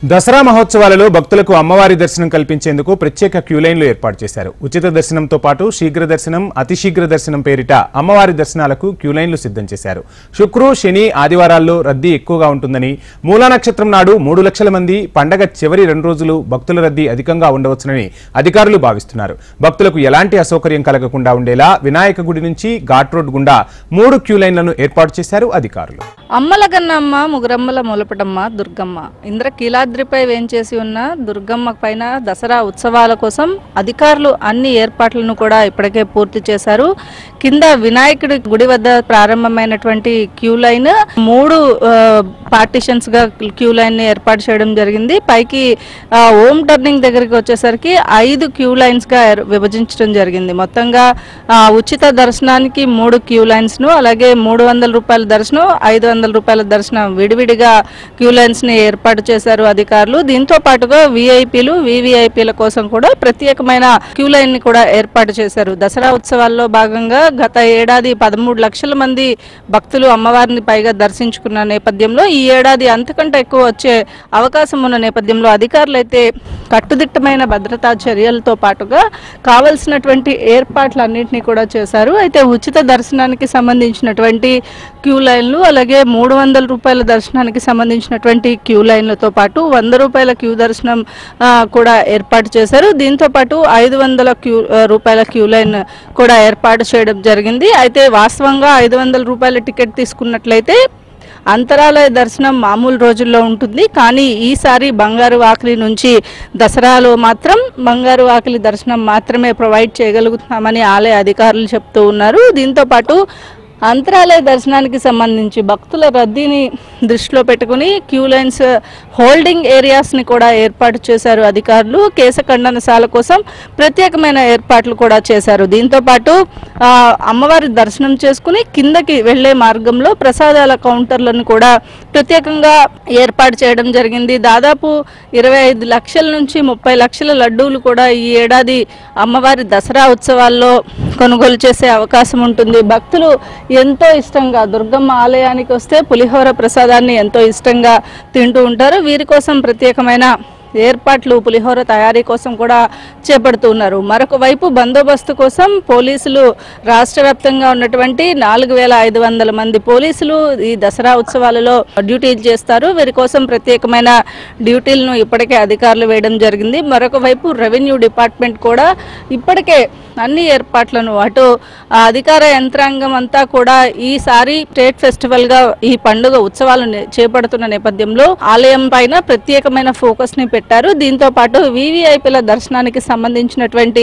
దసరా మహోత్సవాలలో భక్తులకు అమ్మవారి దర్శనం కల్పించేందుకు ప్రత్యేక క్యూ లైన్లు ఏర్పాటు చేశారు. ఉచిత దర్శనంతో పాటు శీఘ్ర దర్శనం, అతి శీఘ్ర దర్శనం పేరిట అమ్మవారి దర్శనాలకు క్యూ లైన్లు సిద్ధం చేశారు. శుక్ర, శని, ఆదివారాల్లో రద్దీ ఎక్కువగా ఉంటుందని, మూలా నక్షత్రం నాడు 3 లక్షల మంది, పండగ చివరి 2 రోజులు భక్తుల రద్దీ అధికంగా ఉండవచ్చునని అధికారులు భావిస్తున్నారు. భక్తులకు ఎలాంటి అసౌకర్యం కలగకుండా ఉండేలా వినాయక గుడి నుంచి ఘాట్ రోడ్ గుండా 3 క్యూ లైన్లను ఏర్పాటు చేశారు అధికారులు. అమ్మల గన్నమ్మ, ముగురమ్మల మూలపటమ్మ దుర్గమ్మ ఇంద్రకీలాద్రిపై వేంచేసి ఉన్న దుర్గమ్మ పైన దసరా ఉత్సవాల కోసం అధికారులు అన్ని ఏర్పాట్లను కూడా ఇప్పటికే పూర్తి చేశారు. కింద వినాయకుడి గుడి వద్ద ప్రారంభమైనటువంటి క్యూ లైన్ 3 పార్టిషన్స్ గా క్యూ లైన్ ని ఏర్పాటు చేయడం జరిగింది. పైకి ఓం టర్నింగ్ దగ్గరికి వచ్చేసరికి 5 క్యూ లైన్స్ గా విభజించడం జరిగింది. మొత్తంగా ఉచిత దర్శనానికి 3 క్యూ లైన్స్ ను, అలాగే 300 రూపాయల దర్శనం, 500 రూపాయల దర్శనం విడివిడిగా క్యూ లైన్స్ ని ఏర్పాటు చేశారు అధికారులు. దీంతో పాటుగా విఐపీలు, వివిఐపీల కోసం కూడా ప్రత్యేకమైన క్యూ లైన్ ని కూడా ఏర్పాటు చేశారు. దసరా ఉత్సవాల్లో భాగంగా గత ఏడాది 13 లక్షల మంది భక్తులు అమ్మవారిని పైగా దర్శించుకున్న నేపథ్యంలో ఈ ఏడాది అంతకంటే ఎక్కువ వచ్చే అవకాశం ఉన్న నేపథ్యంలో అధికారులు అయితే కట్టుదిట్టమైన భద్రతా చర్యలతో పాటుగా కావలసినటువంటి ఏర్పాట్లన్నింటినీ కూడా చేశారు. అయితే ఉచిత దర్శనానికి సంబంధించినటువంటి క్యూ లైన్లు, అలాగే 300 రూపాయల దర్శనానికి సంబంధించినటువంటి క్యూ లైన్లతో పాటు 100 రూపాయల క్యూ దర్శనం కూడా ఏర్పాటు చేశారు. దీంతో పాటు 500 రూపాయల క్యూ లైన్ కూడా ఏర్పాటు చేయడం జరిగింది. అయితే వాస్తవంగా 500 రూపాయల టికెట్ తీసుకున్నట్లయితే అంతరాలయ దర్శనం మామూలు రోజుల్లో ఉంటుంది. కానీ ఈసారి బంగారు వాకిలి నుంచి దసరాలో మాత్రం బంగారు వాకిలి దర్శనం మాత్రమే ప్రొవైడ్ చేయగలుగుతున్నామని ఆలయ అధికారులు చెప్తూ ఉన్నారు. దీంతో పాటు అంతరాలయ దర్శనానికి సంబంధించి భక్తుల రద్దీని దృష్టిలో పెట్టుకుని క్యూ లైన్స్, హోల్డింగ్ ఏరియాస్ని కూడా ఏర్పాటు చేశారు అధికారులు. కేశ ఖండనశాల కోసం ప్రత్యేకమైన ఏర్పాట్లు కూడా చేశారు. దీంతో పాటు అమ్మవారి దర్శనం చేసుకుని కిందకి వెళ్లే మార్గంలో ప్రసాదాల కౌంటర్లను కూడా ప్రత్యేకంగా ఏర్పాటు చేయడం జరిగింది. దాదాపు 25 లక్షల నుంచి 30 లక్షల లడ్డూలు కూడా ఈ ఏడాది అమ్మవారి దసరా ఉత్సవాల్లో కొనుగోలు చేసే అవకాశం ఉంటుంది. భక్తులు ఎంతో ఇష్టంగా దుర్గమ్మ ఆలయానికి వస్తే పులిహోర ప్రసాదాన్ని ఎంతో ఇష్టంగా తింటూ ఉంటారు. వీరి కోసం ప్రత్యేకమైన ఏర్పాట్లు పులిహోర తయారీ కోసం కూడా చేపడుతూ ఉన్నారు. మరొక వైపు బందోబస్తు కోసం పోలీసులు రాష్ట్ర వ్యాప్తంగా ఉన్నటువంటి 4500 మంది పోలీసులు ఈ దసరా ఉత్సవాలలో డ్యూటీలు చేస్తారు. వీరి కోసం ప్రత్యేకమైన డ్యూటీలను ఇప్పటికే అధికారులు వేయడం జరిగింది. మరొక వైపు రెవెన్యూ డిపార్ట్మెంట్ కూడా ఇప్పటికే అన్ని ఏర్పాట్లను, అటు అధికార యంత్రాంగం అంతా కూడా ఈసారి స్టేట్ ఫెస్టివల్ గా ఈ పండుగ ఉత్సవాలను చేపడుతున్న నేపథ్యంలో ఆలయం పైన ప్రత్యేకమైన ఫోకస్ ని పెట్టారు. దీంతో పాటు వివిఐపీల దర్శనానికి సంబంధించినటువంటి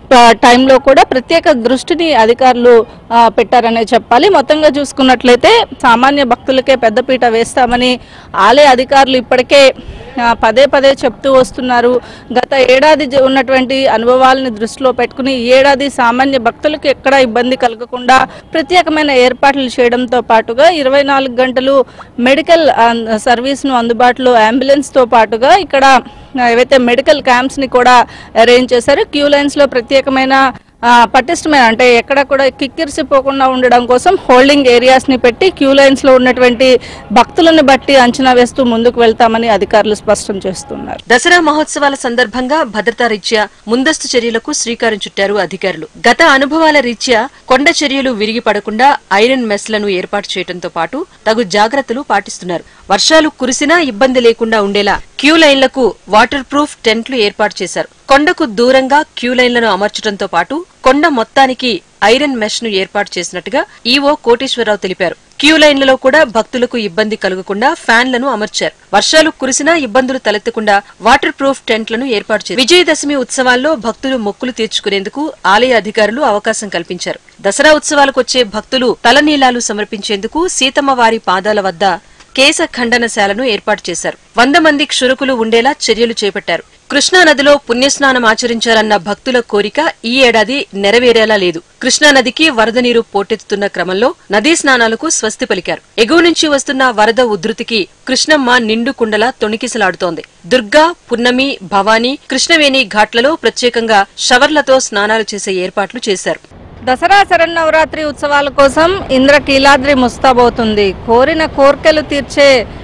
టైంలో కూడా ప్రత్యేక దృష్టిని అధికారులు పెట్టారనే చెప్పాలి. మొత్తంగా చూసుకున్నట్లయితే సామాన్య భక్తులకే పెద్దపీట వేస్తామని ఆలయ అధికారులు ఇప్పటికే పదే పదే చెప్తూ వస్తున్నారు. గత ఏడాది ఉన్నటువంటి అనుభవాలను దృష్టిలో పెట్టుకుని ఈ ఏడాది సామాన్య భక్తులకు ఎక్కడా ఇబ్బంది కలగకుండా ప్రత్యేకమైన ఏర్పాట్లు చేయడంతో పాటుగా 24 గంటలు మెడికల్ సర్వీస్ను అందుబాటులో, అంబులెన్స్తో పాటుగా ఇక్కడ ఏవైతే మెడికల్ క్యాంప్స్ని కూడా అరేంజ్ చేశారు. క్యూ లైన్స్లో ప్రత్యేకమైన పటిష్టమైన, అంటే ఎక్కడ కూడా కిక్కిరిసిపోకుండా ఉండడం కోసం హోల్డింగ్ ఏరియాస్ ని పెట్టి క్యూ లైన్స్ లో ఉన్నటువంటి భక్తులను బట్టి అంచనా వేస్తూ ముందుకు వెళ్తామని అధికారులు స్పష్టం చేస్తున్నారు. దసరా మహోత్సవాల సందర్భంగా భద్రతా రీత్యా ముందస్తు చర్యలకు శ్రీకారం చుట్టారు అధికారులు. గత అనుభవాల రీత్యా కొండ చర్యలు విరిగి పడకుండా ఐరన్ మెస్లను ఏర్పాటు చేయడంతో పాటు తగు జాగ్రత్తలు పాటిస్తున్నారు. వర్షాలు కురిసినా ఇబ్బంది లేకుండా ఉండేలా క్యూ లైన్లకు వాటర్ ప్రూఫ్ టెంట్లు ఏర్పాటు చేశారు. కొండకు దూరంగా క్యూ లైన్లను అమర్చడంతో పాటు కొండ మొత్తానికి ఐరన్ మెష్ ను ఏర్పాటు చేసినట్టుగా ఈవో కోటేశ్వరరావు తెలిపారు. క్యూ లైన్లలో కూడా భక్తులకు ఇబ్బంది కలగకుండా ఫ్యాన్లను అమర్చారు. వర్షాలు కురిసినా ఇబ్బందులు తలెత్తకుండా వాటర్ ప్రూఫ్ టెంట్లను ఏర్పాటు చేశారు. విజయదశమి ఉత్సవాల్లో భక్తులు మొక్కులు తీర్చుకునేందుకు ఆలయ అధికారులు అవకాశం కల్పించారు. దసరా ఉత్సవాలకు వచ్చే భక్తులు తలనీలాలు సమర్పించేందుకు సీతమ్మవారి పాదాల వద్ద కేశ ఖండనశాలను ఏర్పాటు చేశారు. 100 మంది క్షురకులు ఉండేలా చర్యలు చేపట్టారు. కృష్ణానదిలో పుణ్యస్నానం ఆచరించాలన్న భక్తుల కోరిక ఈ ఏడాది నెరవేరేలా లేదు. కృష్ణానదికి వరద నీరు పోటెత్తుతున్న క్రమంలో నదీ స్నానాలకు స్వస్తి పలికారు. ఎగువ నుంచి వస్తున్న వరద ఉధృతికి కృష్ణమ్మ నిండు కుండలా తొణికిసలాడుతోంది. దుర్గా, పున్నమి, భవానీ, కృష్ణవేణి ఘాట్లలో ప్రత్యేకంగా షవర్లతో స్నానాలు చేసే ఏర్పాట్లు చేశారు. దసరా శరన్నవరాత్రి ఉత్సవాల కోసం ఇంద్రకీలాద్రి ముస్తాబవుతుంది. కోరిన కోర్కెలు తీర్చే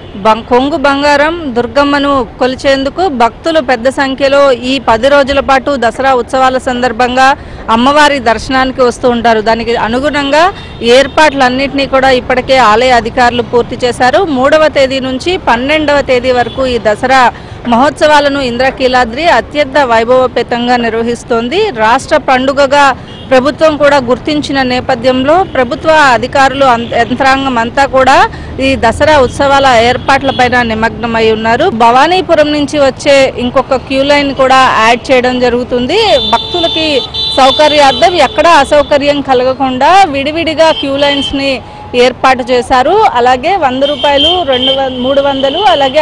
కొంగు బంగారం దుర్గమ్మను కొలిచేందుకు భక్తులు పెద్ద సంఖ్యలో ఈ 10 రోజుల పాటు దసరా ఉత్సవాల సందర్భంగా అమ్మవారి దర్శనానికి వస్తూ ఉంటారు. దానికి అనుగుణంగా ఏర్పాట్లన్నింటినీ కూడా ఇప్పటికే ఆలయ అధికారులు పూర్తి చేశారు. 3వ తేదీ నుంచి 12వ తేదీ వరకు ఈ దసరా మహోత్సవాలను ఇంద్రకీలాద్రి అత్యంత వైభవపేతంగా నిర్వహిస్తోంది. రాష్ట్ర పండుగగా ప్రభుత్వం కూడా గుర్తించిన నేపథ్యంలో ప్రభుత్వ అధికారులు యంత్రాంగం అంతా కూడా ఈ దసరా ఉత్సవాల ఏర్పాట్లపైన నిమగ్నమై ఉన్నారు. భవానీపురం నుంచి వచ్చే ఇంకొక క్యూ లైన్ కూడా యాడ్ చేయడం జరుగుతుంది. భక్తులకి సౌకర్యార్థం ఎక్కడా అసౌకర్యం కలగకుండా విడివిడిగా క్యూ లైన్స్ ని ఏర్పాటు చేశారు. అలాగే 100 రూపాయలు 300 అలాగే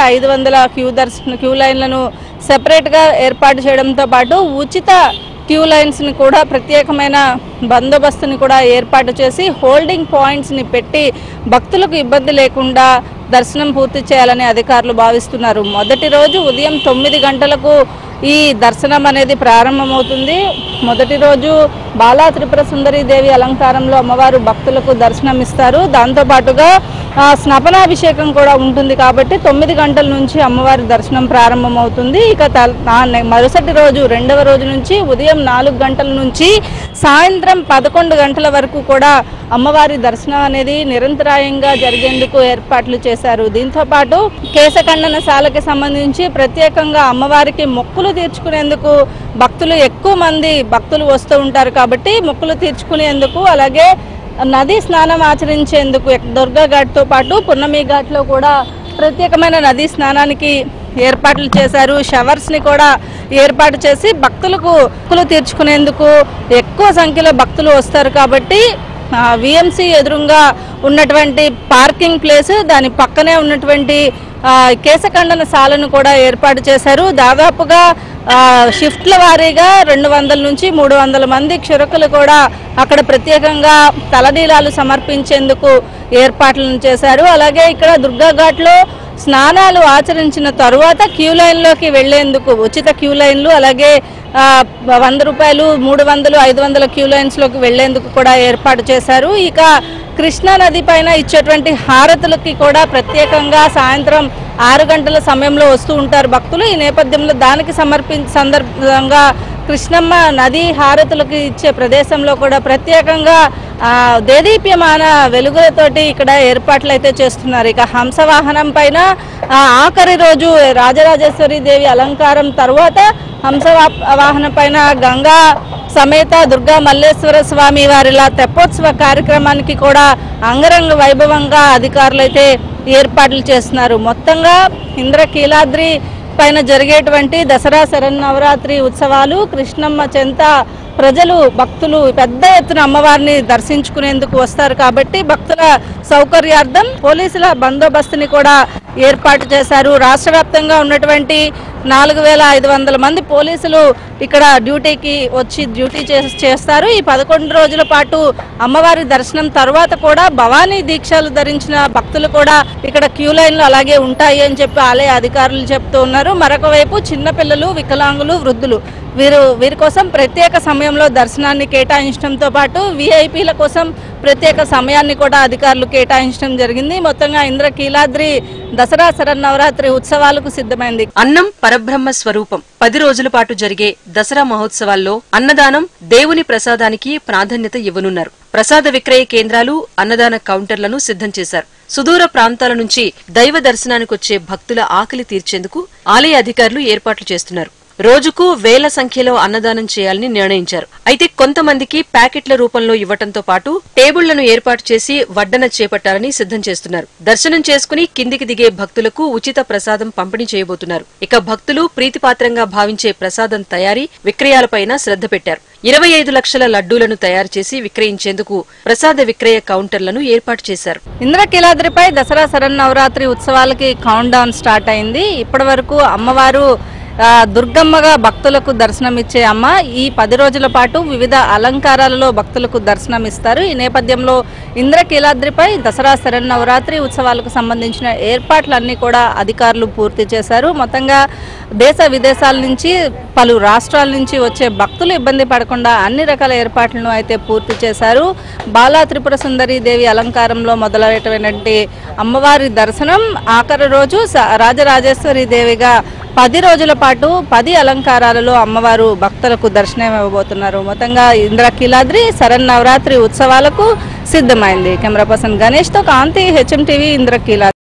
500 క్యూ లైన్లను సెపరేట్ గా ఏర్పాటు చేయడంతో పాటు ఉచిత క్యూ లైన్స్ ని కూడా ప్రత్యేకమైన బందోబస్తుని కూడా ఏర్పాటు చేసి హోల్డింగ్ పాయింట్స్ ని పెట్టి భక్తులకు ఇబ్బంది లేకుండా దర్శనం పూర్తి చేయాలని అధికారులు భావిస్తున్నారు. మొదటి రోజు ఉదయం 9 గంటలకు ఈ దర్శనం అనేది ప్రారంభమవుతుంది. మొదటి రోజు బాలా త్రిపుర సుందరి దేవి అలంకారంలో అమ్మవారు భక్తులకు దర్శనం ఇస్తారు. దాంతోపాటుగా స్నపనాభిషేకం కూడా ఉంటుంది కాబట్టి 9 గంటల నుంచి అమ్మవారి దర్శనం ప్రారంభమవుతుంది. ఇక మరుసటి రోజు 2వ రోజు నుంచి ఉదయం 4 గంటల నుంచి సాయంత్రం 11 గంటల వరకు కూడా అమ్మవారి దర్శనం అనేది నిరంతరాయంగా జరిగేందుకు ఏర్పాట్లు చేశారు. దీంతో పాటు కేశఖండన శాలకి సంబంధించి ప్రత్యేకంగా అమ్మవారికి మొక్కులు తీర్చుకునేందుకు ఎక్కువ మంది భక్తులు వస్తూ ఉంటారు కాబట్టి మొక్కులు తీర్చుకునేందుకు అలాగే నదీ స్నానం ఆచరించేందుకు దుర్గా ఘాట్తో పాటు పున్నమి ఘాట్లో కూడా ప్రత్యేకమైన నదీ స్నానానికి ఏర్పాట్లు చేశారు. షవర్స్ ని కూడా ఏర్పాటు చేసి భక్తులకు మొక్కులు తీర్చుకునేందుకు ఎక్కువ సంఖ్యలో భక్తులు వస్తారు కాబట్టి విఎంసి ఎదురుగా ఉన్నటువంటి పార్కింగ్ ప్లేస్ దాని పక్కనే ఉన్నటువంటి కేశఖండన శాలను కూడా ఏర్పాటు చేశారు. దాదాపుగా షిఫ్ట్ల వారీగా 200 నుంచి 300 మంది క్షురకులు కూడా అక్కడ ప్రత్యేకంగా తలనీలాలు సమర్పించేందుకు ఏర్పాట్లను చేశారు. అలాగే ఇక్కడ దుర్గా ఘాట్లో స్నానాలు ఆచరించిన తరువాత క్యూ లైన్లోకి వెళ్లేందుకు ఉచిత క్యూ లైన్లు అలాగే 100 రూపాయలు 300 500 క్యూ లైన్స్లోకి వెళ్లేందుకు కూడా ఏర్పాటు చేశారు. ఇక కృష్ణా నది పైన ఇచ్చేటువంటి హారతులకి కూడా ప్రత్యేకంగా సాయంత్రం 6 గంటల సమయంలో వస్తూ ఉంటారు భక్తులు. ఈ నేపథ్యంలో దానికి సందర్భంగా కృష్ణమ్మ నది హారతులకు ఇచ్చే ప్రదేశంలో కూడా ప్రత్యేకంగా దేదీప్యమాన వెలుగులతోటి ఇక్కడ ఏర్పాట్లు అయితే చేస్తున్నారు. ఇక హంసవాహనం పైన ఆఖరి రోజు రాజరాజేశ్వరి దేవి అలంకారం తర్వాత హంసవాహనం పైన గంగా సమేత దుర్గా మల్లేశ్వర స్వామి వారిలా తెప్పోత్సవ కార్యక్రమానికి కూడా అంగరంగ వైభవంగా అధికారులు అయితే ఏర్పాట్లు చేస్తున్నారు. మొత్తంగా ఇంద్రకీలాద్రి పైన జరిగేటువంటి దసరా శరన్నవరాత్రి ఉత్సవాలు కృష్ణమ్మ చెంత ప్రజలు భక్తులు పెద్ద ఎత్తున అమ్మవారిని దర్శించుకునేందుకు వస్తారు కాబట్టి భక్తుల సౌకర్యార్థం పోలీసుల బందోబస్తుని కూడా ఏర్పాటు చేశారు. రాష్ట్ర వ్యాప్తంగా ఉన్నటువంటి 4500 మంది పోలీసులు ఇక్కడ డ్యూటీకి వచ్చి డ్యూటీ చేస్తారు. ఈ 11 రోజుల పాటు అమ్మవారి దర్శనం తర్వాత కూడా భవానీ దీక్షలు ధరించిన భక్తులు కూడా ఇక్కడ క్యూ లైన్లు అలాగే ఉంటాయి అని చెప్పి ఆలయ అధికారులు చెప్తూ ఉన్నారు. మరొక వైపు చిన్నపిల్లలు వికలాంగులు వృద్ధులు వీరి కోసం ప్రత్యేక సమయంలో దర్శనాన్ని కేటాయించడంతో పాటు విఐపీల కోసం ప్రత్యేక సమయాన్ని కూడా అధికారులు కేటాయించడం జరిగింది. మొత్తంగా ఇంద్రకీలాద్రి దసరా శరన్నవరాత్రి ఉత్సవాలకు సిద్ధమైంది. అన్నం పరబ్రహ్మ స్వరూపం 10 రోజుల పాటు జరిగే దసరా మహోత్సవాల్లో అన్నదానం దేవుని ప్రసాదానికి ప్రాధాన్యత ఇవ్వనున్నారు. ప్రసాద విక్రయ కేంద్రాలు అన్నదాన కౌంటర్లను సిద్ధం చేశారు. సుదూర ప్రాంతాల నుంచి దైవ దర్శనానికొచ్చే భక్తుల ఆకలి తీర్చేందుకు ఆలయ అధికారులు ఏర్పాట్లు చేస్తున్నారు. రోజుకు వేల సంఖ్యలో అన్నదానం చేయాలని నిర్ణయించారు. అయితే కొంతమందికి ప్యాకెట్ల రూపంలో ఇవ్వటంతో పాటు టేబుళ్లను ఏర్పాటు చేసి వడ్డన చేపట్టాలని సిద్ధం చేస్తున్నారు. దర్శనం చేసుకుని కిందికి దిగే భక్తులకు ఉచిత ప్రసాదం పంపిణీ చేయబోతున్నారు. ఇక భక్తులు ప్రీతిపాత్రంగా భావించే ప్రసాదం తయారీ విక్రయాలపైన శ్రద్ధ పెట్టారు. 25 లక్షల లడ్డూలను తయారు చేసి విక్రయించేందుకు ప్రసాద విక్రయ కౌంటర్లను ఏర్పాటు చేశారు. ఇంద్రకీలాద్రిపై దసరా శరన్నవరాత్రి ఉత్సవాలకి కౌంట్ డౌన్ స్టార్ట్ అయింది. ఇప్పటి వరకు అమ్మవారు దుర్గమ్మగా భక్తులకు దర్శనమిచ్చే అమ్మ ఈ 10 రోజుల పాటు వివిధ అలంకారాలలో భక్తులకు దర్శనమిస్తారు. ఈ నేపథ్యంలో ఇంద్రకీలాద్రిపై దసరా శరన్నవరాత్రి ఉత్సవాలకు సంబంధించిన ఏర్పాట్లన్నీ కూడా అధికారులు పూర్తి చేశారు. మొత్తంగా దేశ విదేశాల నుంచి పలు రాష్ట్రాల నుంచి వచ్చే భక్తులు ఇబ్బంది పడకుండా అన్ని రకాల ఏర్పాట్లను అయితే పూర్తి చేశారు. బాలా త్రిపుర సుందరి దేవి అలంకారంలో మొదలైనటువంటి అమ్మవారి దర్శనం ఆఖరి రోజు రాజరాజేశ్వరి దేవిగా 10 రోజుల పాటు 10 అలంకారాలలో అమ్మవారు భక్తులకు దర్శనం ఇవ్వబోతున్నారు. మొత్తంగా ఇంద్రకీలాద్రి శరన్నవరాత్రి ఉత్సవాలకు సిద్ధమైంది. కెమెరా పర్సన్ గణేష్తో కాంతి, HM TV, ఇంద్రకీలాద్రి.